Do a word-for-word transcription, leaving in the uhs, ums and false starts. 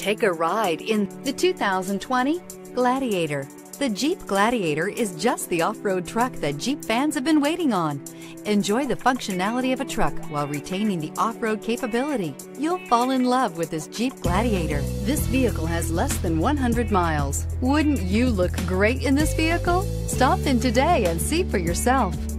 Take a ride in the two thousand twenty Gladiator. The Jeep Gladiator is just the off-road truck that Jeep fans have been waiting on. Enjoy the functionality of a truck while retaining the off-road capability. You'll fall in love with this Jeep Gladiator. This vehicle has less than one hundred miles. Wouldn't you look great in this vehicle? Stop in today and see for yourself.